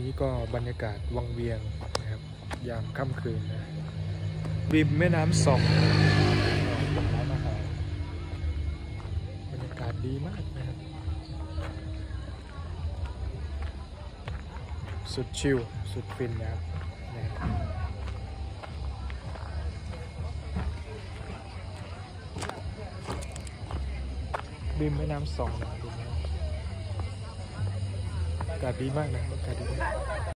นี้ก็บรรยากาศวังเวียงนะครับยามค่ำคืนนะริมแม่น้ำส่องร้านอาหารบรรยากาศดีมากนะครับสุดชิลสุดฟินนะครับริมแม่น้ำส่องนะอากาศดีมากนะอากาศดีมาก